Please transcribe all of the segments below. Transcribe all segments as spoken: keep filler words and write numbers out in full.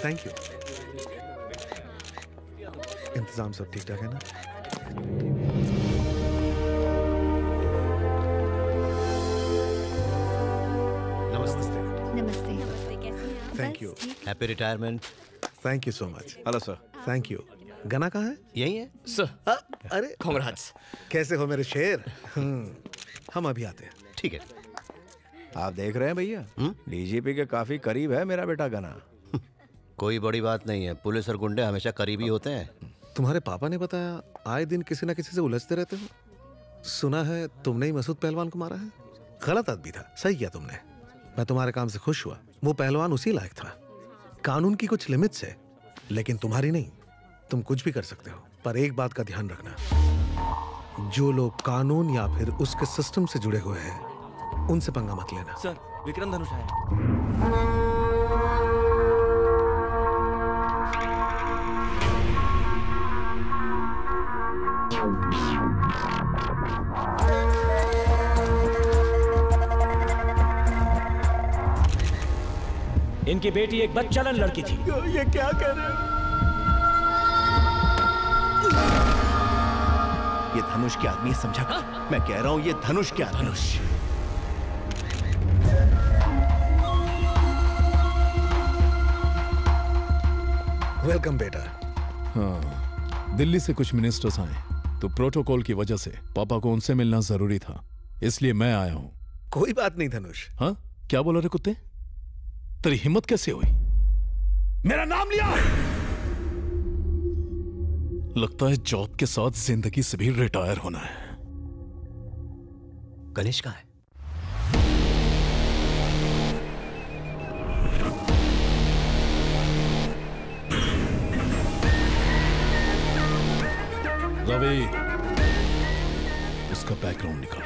Thank you. इंतजाम सब ठीक ठाक है ना? नमस्ते। नमस्ते। नमस्ते, कैसे हैं आप? Thank you. Happy retirement. Thank you so much. Hello sir. Thank you. गना कहाँ है? यही है सर। अरे कांग्रेट्स। कैसे हो मेरे शेर? हम अभी आते हैं। ठीक है। आप देख रहे हैं भैया, डीजीपी के काफी करीब है मेरा बेटा गना। कोई बड़ी बात नहीं है, पुलिस और गुंडे हमेशा करीबी होते हैं। तुम्हारे पापा ने बताया आए दिन किसी ना किसी से उलझते रहते हो। सुना है तुमने ही मसूद पहलवान को मारा है। गलत आदमी था, सही किया तुमने। मैं तुम्हारे काम से खुश हुआ। वो पहलवान उसी लायक था। कानून की कुछ लिमिट्स है, लेकिन तुम्हारी नहीं। तुम कुछ भी कर सकते हो, पर एक बात का ध्यान रखना, जो लोग कानून या फिर उसके सिस्टम से जुड़े हुए हैं उनसे पंगा मत लेना। सर, विक्रम धनुष आया। इनकी बेटी एक बदचलन लड़की थी। ये क्या कर रहे हो? ये धनुष के आदमी समझा कर। मैं कह रहा हूं ये धनुष के आदमी। धनुष। वेलकम बेटा। हाँ, दिल्ली से कुछ मिनिस्टर्स आए तो प्रोटोकॉल की वजह से पापा को उनसे मिलना जरूरी था, इसलिए मैं आया हूं। कोई बात नहीं धनुष। हाँ, क्या बोला रे कुत्ते? तेरी हिम्मत कैसे हुई? मेरा नाम लिया? लगता है जॉब के साथ जिंदगी से भी रिटायर होना है। गणेश कहाँ है? रवि, उसका बैकग्राउंड निकाल।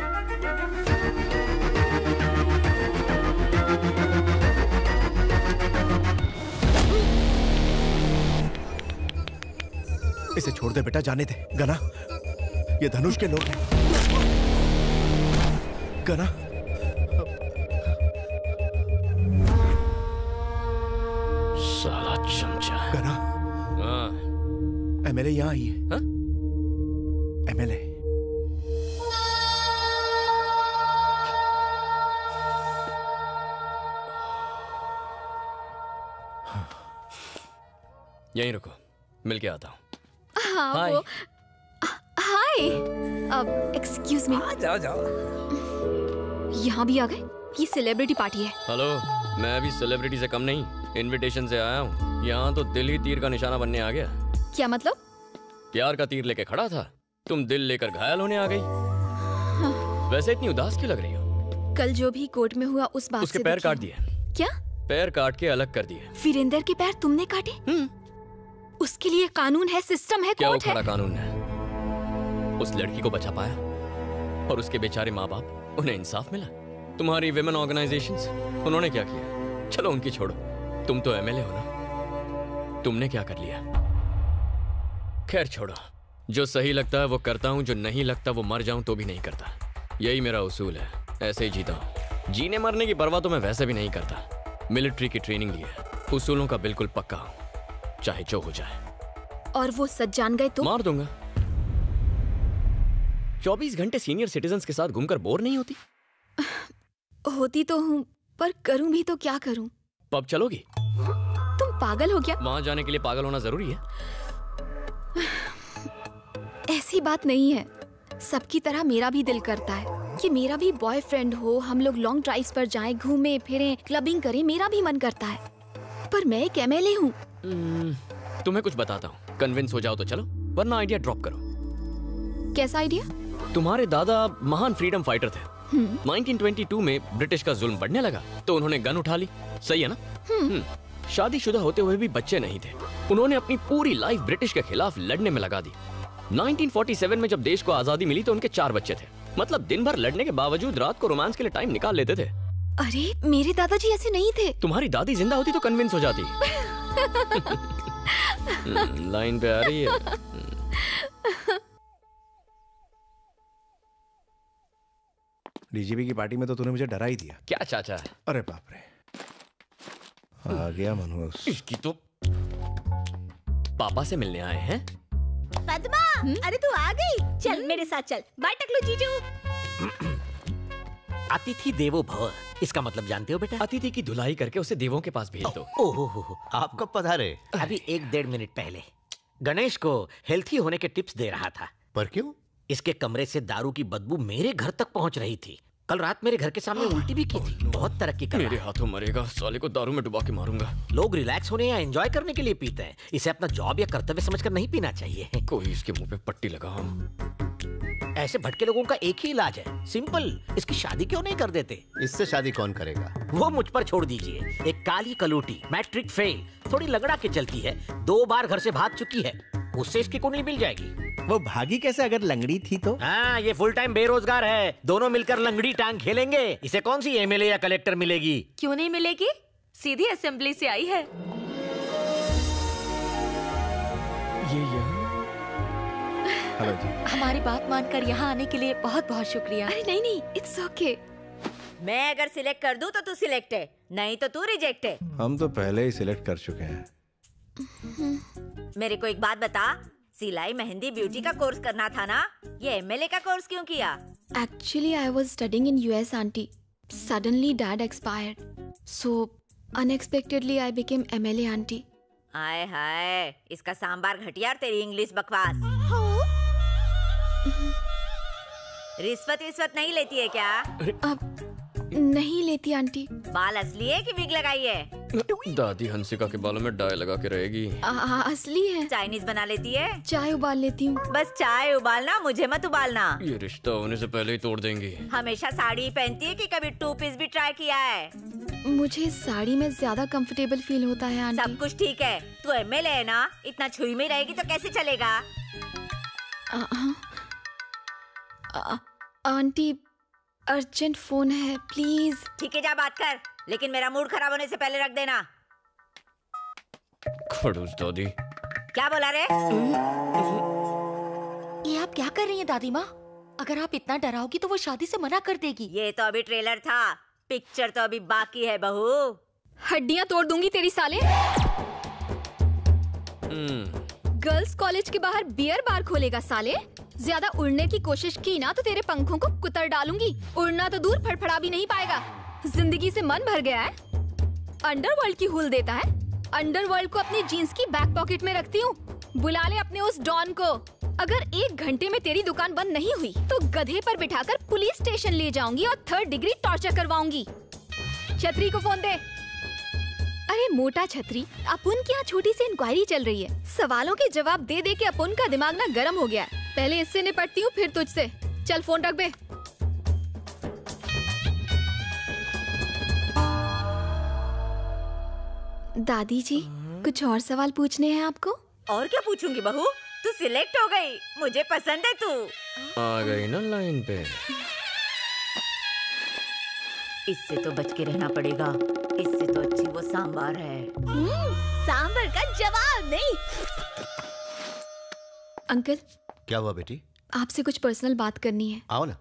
इसे छोड़ दे बेटा, जाने दे। गना, ये धनुष के लोग हैं। गना, साला चमचा। गना, एमएलए यहाँ आई है। हाँ? एमएलए। यहीं रुको, मिल के आता हूँ। हाँ, हाय। वो हाय। अब एक्सक्यूज मी। जाओ जाओ। यहाँ भी आ गए? ये सेलिब्रिटी पार्टी है। हेलो, मैं भी सेलिब्रिटी से कम नहीं, इनविटेशन से आया हूँ। यहाँ तो दिल ही तीर का निशाना बनने आ गया। क्या मतलब? प्यार का तीर लेके खड़ा था, तुम दिल लेकर घायल होने आ गई। हाँ। वैसे इतनी उदास क्यों लग रही हो? कल जो भी कोर्ट में हुआ उस बात उसके से पैर दुखी काट हूँ। दिए। क्या? पैर काट के अलग कर दिए। वीरेंद्र के पैर तुमने काटे? उसके लिए कानून है, सिस्टम है, क्या वो कोर्ट है। खड़ा कानून है? उस लड़की को बचा पाया और उसके बेचारे माँ बाप, उन्हें इंसाफ मिला। तुम्हारी विमेन ऑर्गेनाइजेशंस, उन्होंने क्या किया? चलो उनकी छोड़ो, तुम तो एमएलए हो ना, तुमने क्या कर लिया? खैर छोड़ो, जो सही लगता है वो करता हूँ, जो नहीं लगता वो मर जाऊं तो भी नहीं करता। यही मेरा उसूल है, ऐसे ही जीता हूँ। जीने मरने की परवाह तो मैं वैसे भी नहीं करता। मिलिट्री की ट्रेनिंग ली है, उसूलों का बिल्कुल पक्का हूँ, चाहे जो हो जाए। और वो सच जान गए तो? मार दूंगा। चौबीस घंटे सीनियर सिटीजन्स के साथ घूमकर बोर नहीं होती? होती तो हूँ, पर करूँ भी तो क्या करूँ? पब चलोगी? तुम पागल हो क्या? वहां जाने के लिए पागल होना जरूरी है? ऐसी बात नहीं है। सबकी तरह मेरा भी दिल करता है कि मेरा भी बॉयफ्रेंड हो, हम लोग लॉन्ग ड्राइव्स पर जाएं, घूमें फिरें, क्लबिंग करें, मेरा भी मन करता है। पर मैं एक एमएलए हूँ। तुम्हें कुछ बताता हूँ, कन्विंस हो जाओ तो चलो, वरना आइडिया ड्रॉप करो। कैसा आइडिया? तुम्हारे दादा महान फ्रीडम फाइटर थे। नाइनटीन ट्वेंटी टू में ब्रिटिश का जुल्म बढ़ने लगा तो उन्होंने गन उठा ली, सही है ना? हम्म। शादीशुदा होते हुए भी बच्चे नहीं थे। उन्होंने अपनी पूरी लाइफ ब्रिटिश के खिलाफ लड़ने में लगा दी। नाइनटीन फोर्टी सेवन में जब देश को आजादी मिली तो उनके चार बच्चे थे। मतलब दिन भर लड़ने के बावजूद रात को रोमांस के लिए टाइम निकाल लेते थे। अरे मेरे दादाजी ऐसे नहीं थे। तुम्हारी दादी जिंदा होती तो कन्विंस हो जाती। लाइन पे आ रही है। डीजीपी की पार्टी में तो तूने मुझे डरा ही दिया। क्या चाचा? अरे बाप रे। आ गया मनोज। इसकी तो पापा से मिलने आए हैं। पद्मा, अरे तू आ गई, चल मेरे साथ चल। बाय टकलू जीजू। अतिथि देवो भव, इसका मतलब जानते हो बेटा? अतिथि की धुलाई करके उसे देवों के पास भेज दो। ओहो हो, आप कब पधारे? अभी एक डेढ़ मिनट पहले। गणेश को हेल्थी होने के टिप्स दे रहा था। पर क्यों? इसके कमरे से दारू की बदबू मेरे घर तक पहुंच रही थी। कल रात मेरे घर के सामने उल्टी भी की थी। बहुत तरक्की कर रहा है। मेरे हाथों मरेगा, साले को दारू में डुबा के मारूंगा। लोग रिलैक्स होने या एंजॉय करने के लिए पीते हैं, इसे अपना जॉब या कर्तव्य समझकर नहीं पीना चाहिए। कोई इसके मुंह पे पट्टी लगा। हम ऐसे भटके लोगों का एक ही इलाज है, सिंपल। इसकी शादी क्यों नहीं कर देते? इससे शादी कौन करेगा? वो मुझ पर छोड़ दीजिए। एक काली कलूटी, मैट्रिक फेल, थोड़ी लगड़ा के चलती है, दो बार घर से भाग चुकी है, उससे इसकी कुंडली मिल जाएगी। वो भागी कैसे अगर लंगड़ी थी तो? हाँ, ये फुल टाइम बेरोजगार है, दोनों मिलकर लंगड़ी टांग खेलेंगे। इसे कौन सी एमएलए या कलेक्टर मिलेगी? क्यों नहीं मिलेगी, सीधी असेंबली से आई है। ये यहाँ हेलो जी। हमारी बात मानकर यहाँ आने के लिए बहुत बहुत शुक्रिया। अरे नहीं नहीं, इट्स ओके। मैं अगर सिलेक्ट कर दूं तो तू सिलेक्ट है, नहीं तो तू रिजेक्ट है। हम तो पहले ही सिलेक्ट कर चुके हैं। मेरे को एक बात बता, सिलाई मेहंदी ब्यूटी का कोर्स करना था ना, ये एमएलए का कोर्स क्यों किया? Actually, I was studying in U S, auntie. Suddenly, dad expired. So, unexpectedly, I became M L A, auntie. आय हाय, इसका सांबार घटिया और तेरी इंग्लिश बकवास। रिश्वत विश्वत नहीं लेती है क्या? अब नहीं लेती आंटी। बाल असली है कि विग लगाई है? दादी हंसिका के बालों में डाई लगा के रहेगी। आ, आ, असली है। चाइनीज बना लेती है? चाय उबाल लेती हूँ। बस चाय उबालना, मुझे मत उबालना। ये रिश्ता होने से पहले ही तोड़ देंगी। हमेशा साड़ी ही पहनती है कि कभी टू पीस भी ट्राई किया है? मुझे साड़ी में ज्यादा कंफर्टेबल फील होता है आंटी। सब कुछ ठीक है, तू एमएलए है ना, इतना छुई में रहेगी तो कैसे चलेगा? आ, आ, आंटी अर्जेंट फोन है, प्लीज। ठीक है, जा बात कर, लेकिन मेरा मूड खराब होने से पहले रख देना। खड़ूस दादी। क्या बोला रे? ये आप क्या कर रही हैं दादी माँ? अगर आप इतना डराओगी तो वो शादी से मना कर देगी। ये तो अभी ट्रेलर था, पिक्चर तो अभी बाकी है बहू। हड्डियाँ तोड़ दूंगी तेरी साले। गर्ल्स कॉलेज के बाहर बियर बार खोलेगा साले। ज्यादा उड़ने की कोशिश की ना तो तेरे पंखों को कुतर डालूंगी। उड़ना तो दूर, फड़फड़ा भी नहीं पाएगा। जिंदगी से मन भर गया है, अंडरवर्ल्ड की हुल देता है। अंडरवर्ल्ड को अपनी जीन्स की बैक पॉकेट में रखती हूँ। बुला ले अपने उस डॉन को। अगर एक घंटे में तेरी दुकान बंद नहीं हुई तो गधे पर बिठाकर पुलिस स्टेशन ले जाऊंगी और थर्ड डिग्री टॉर्चर करवाऊंगी। छतरी को फोन दे। अरे मोटा छतरी, अपुन की यहाँ छोटी सी इंक्वायरी चल रही है। सवालों के जवाब दे दे के अपुन का दिमाग ना गर्म हो गया है। पहले इससे निपटती हूँ, फिर तुझसे। चल फोन रख बे। दादी जी, कुछ और सवाल पूछने हैं आपको? और क्या पूछूंगी बहू, तू सिलेक्ट हो गई, मुझे पसंद है तू। आ गई ना लाइन पे। इससे तो बच के रहना पड़ेगा, इससे तो अच्छी वो सांबार है। सांबर का जवाब नहीं। अंकल। क्या हुआ बेटी? आपसे कुछ पर्सनल बात करनी है। आओ ना।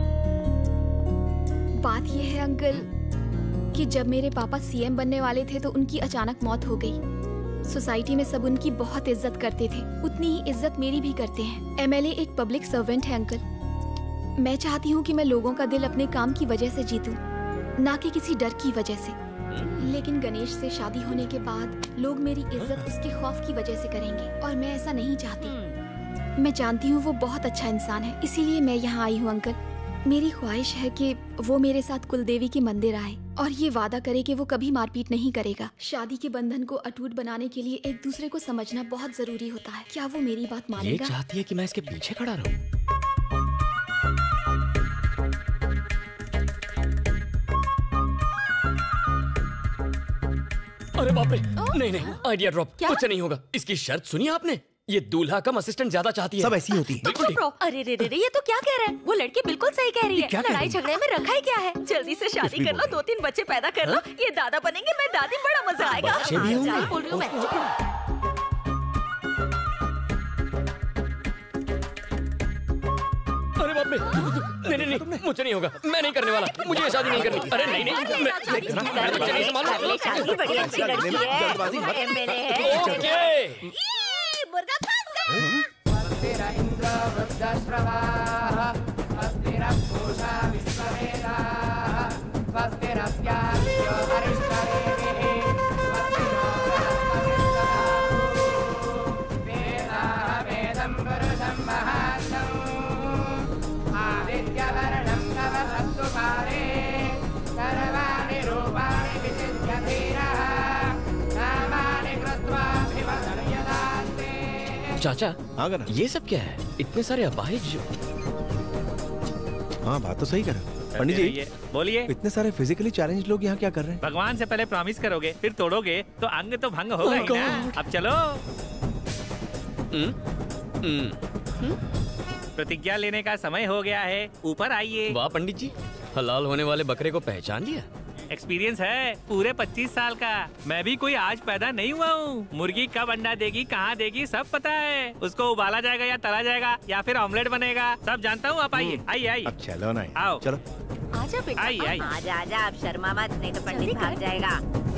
बात ये है अंकल कि जब मेरे पापा सीएम बनने वाले थे तो उनकी अचानक मौत हो गई। सोसाइटी में सब उनकी बहुत इज्जत करते थे, उतनी ही इज्जत मेरी भी करते हैं। एमएलए एक पब्लिक सर्वेंट है अंकल। मैं चाहती हूँ कि मैं लोगों का दिल अपने काम की वजह से जीतूं, ना कि किसी डर की वजह से। लेकिन गणेश से शादी होने के बाद लोग मेरी इज्जत उसके खौफ की वजह से करेंगे और मैं ऐसा नहीं चाहती। मैं जानती हूँ वो बहुत अच्छा इंसान है, इसीलिए मैं यहाँ आई हूँ अंकल। मेरी ख्वाहिश है कि वो मेरे साथ कुलदेवी के मंदिर आए और ये वादा करे कि वो कभी मारपीट नहीं करेगा। शादी के बंधन को अटूट बनाने के लिए एक दूसरे को समझना बहुत जरूरी होता है। क्या वो मेरी बात मानेगा? ये चाहती है कि मैं इसके पीछे खड़ा रहूं। अरे बाप रे, नहीं नहीं, आइडिया ड्रॉप। कुछ नहीं होगा। इसकी शर्त सुनी आपने? ये दूल्हा कम असिस्टेंट ज्यादा चाहती है। सब ऐसी होती है। बिल्कुल ठीक। अरे रे रे रे, ये तो क्या कह रहा है? वो लड़की बिल्कुल सही कह रही है। लड़ाई झगड़े में रखा ही क्या है? जल्दी से शादी कर लो, दो तीन बच्चे पैदा कर लो। ये दादा बनेंगे, मैं दादी, बड़ा मजा आएगा। हाँ, बोल रही हूँ मैं। अरे बाप रे, नहीं नहीं नहीं, मुझे नहीं होगा, मैं नहीं करने वाला, मुझे ये शादी नहीं करनी। अरे नहीं नहीं, मैं मैं बच्चे नहीं संभालूं। शादी बड़ी अच्छी लड़की है, एमएलए है। ओके। मुर्गा फंस गया। चाचा, हाँ कर ये सब क्या है? इतने सारे अपाहिज। हाँ बात तो सही कर पंडित जी। बोलिए। इतने सारे फिजिकली चैलेंज लोग यहाँ क्या कर रहे हैं? भगवान से पहले प्रॉमिस करोगे, फिर तोड़ोगे तो अंग तो भंग होगा ही ना। अब चलो। प्रतिज्ञा लेने का समय हो गया है, ऊपर आइए। वाह पंडित जी, हलाल होने वाले बकरे को पहचान लिया। एक्सपीरियंस है पूरे पच्चीस साल का। मैं भी कोई आज पैदा नहीं हुआ हूँ। मुर्गी कब अंडा देगी, कहाँ देगी, सब पता है। उसको उबाला जाएगा या तला जाएगा या फिर ऑमलेट बनेगा, सब जानता हूँ। आप आइए आइए आइए। अब चलो ना, आओ चलो। आजा बेटा, आइए आइए। आजा आजा, आप शर्मा मत, नहीं तो पंडित भाग जाएगा।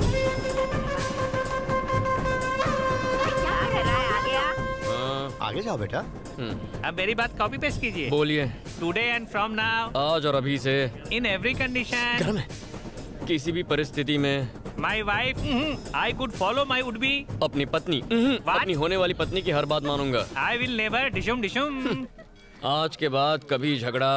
क्या कर रहा है? आ गया? आगे जाओ बेटा। अब मेरी बात कॉपी पेस्ट कीजिए। बोलिए। टुडे एंड फ्रॉम नाउ, आज और अभी से, इन एवरी कंडीशन, घर में किसी भी परिस्थिति में, my wife I could follow my would be, अपनी पत्नी, अपनी होने वाली पत्नी की हर बात मानूंगा। आई विल नेवर डिशुम डिशुम। आज के बाद कभी झगड़ा,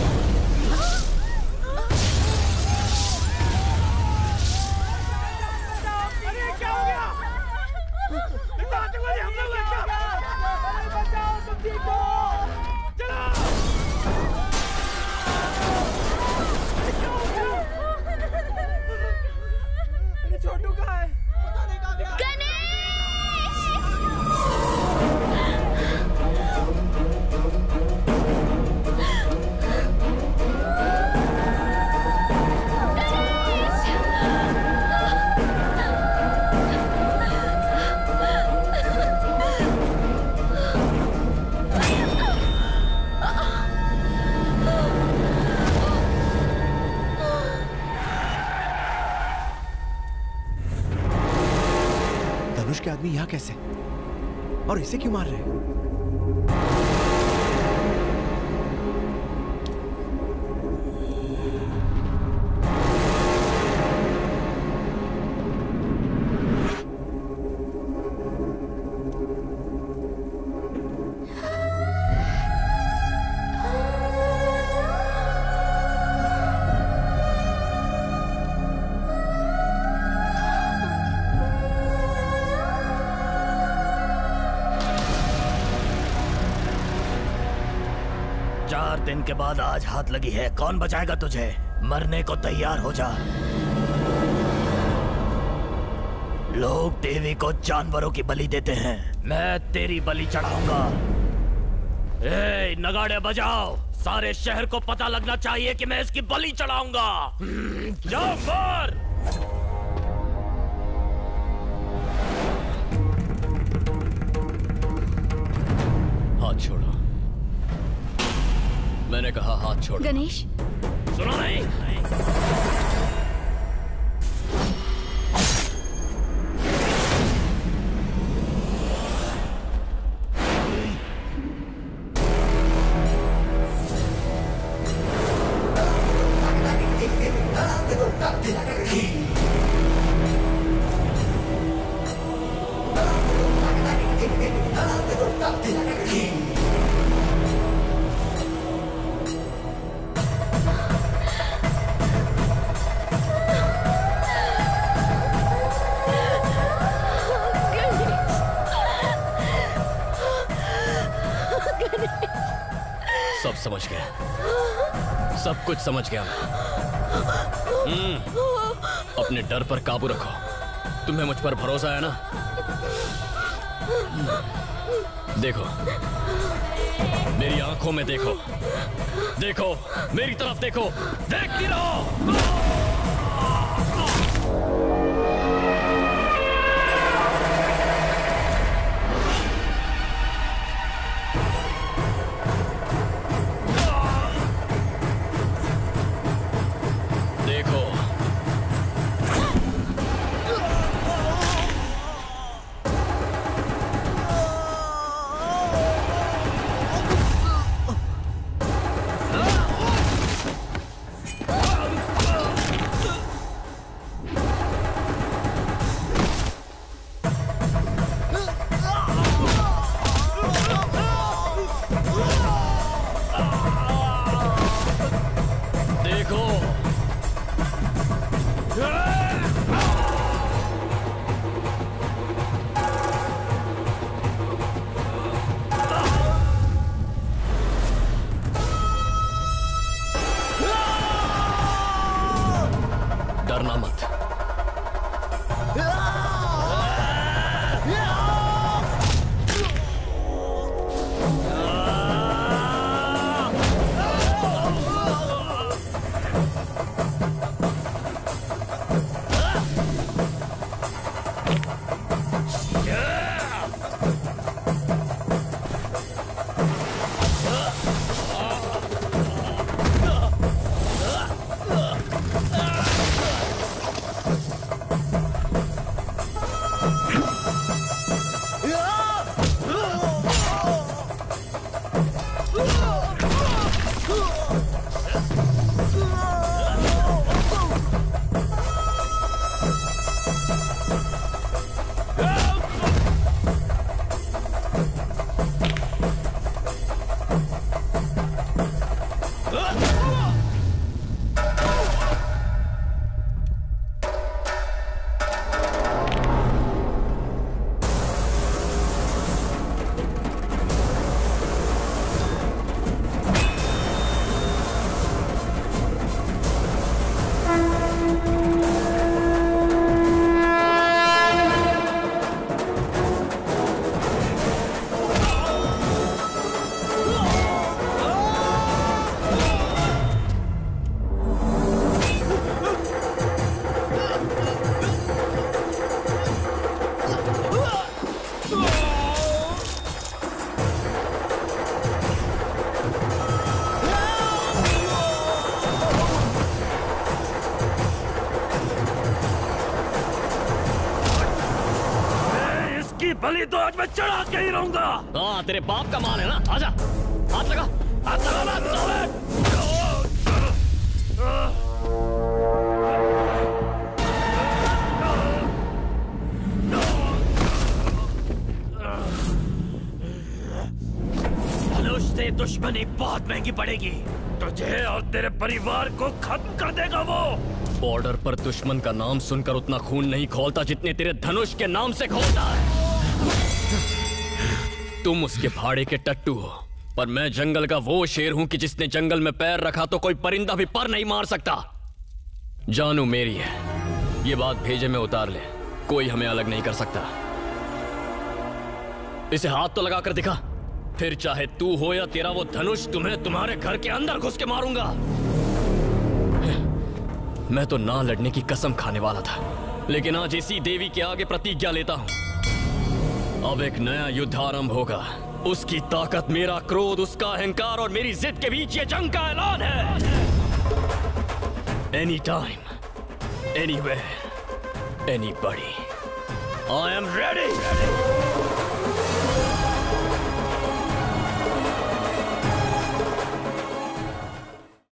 छोटू का है, पता नहीं कहाँ गया। धनुष के आदमी यहाँ कैसे, और इसे क्यों मार रहे हैं? चार दिन के बाद आज हाथ लगी है, कौन बचाएगा तुझे? मरने को तैयार हो जा। लोग देवी को जानवरों की बलि देते हैं, मैं तेरी बलि चढ़ाऊंगा। ए, नगाड़े बजाओ, सारे शहर को पता लगना चाहिए कि मैं इसकी बलि चढ़ाऊंगा। जाओ मार। हाथ छोड़ो, मैंने कहा हाथ छोड़ो। गणेश, सुनो नहीं, नहीं। सब समझ गया, सब कुछ समझ गया मैं। अपने डर पर काबू रखो, तुम्हें मुझ पर भरोसा है ना? देखो, मेरी आंखों में देखो, देखो मेरी तरफ देखो, देखती रहो। देखो। डरना मत। बलि तो आज मैं चढ़ा के ही रहूंगा। हाँ तेरे बाप का माल है ना, आजा हाथ लगा, हाथ लगा ना, धनुष से दुश्मनी बहुत महंगी पड़ेगी तुझे और तेरे परिवार को खत्म कर देगा वो। बॉर्डर पर दुश्मन का नाम सुनकर उतना खून नहीं खौलता जितने तेरे धनुष के नाम से खौलता है। तुम उसके भाड़े के टट्टू हो, पर मैं जंगल का वो शेर हूं कि जिसने जंगल में पैर रखा तो कोई परिंदा भी पर नहीं मार सकता। जानू मेरी है, ये बात भेजे में उतार ले, कोई हमें अलग नहीं कर सकता। इसे हाथ तो लगा कर दिखा, फिर चाहे तू हो या तेरा वो धनुष, तुम्हें तुम्हारे घर के अंदर घुस के मारूंगा। मैं तो ना लड़ने की कसम खाने वाला था, लेकिन आज इसी देवी के आगे प्रतिज्ञा लेता हूं। अब एक नया युद्ध आरंभ होगा। उसकी ताकत, मेरा क्रोध, उसका अहंकार और मेरी जिद के बीच ये जंग का ऐलान है। Any time, anywhere, anybody, I am ready.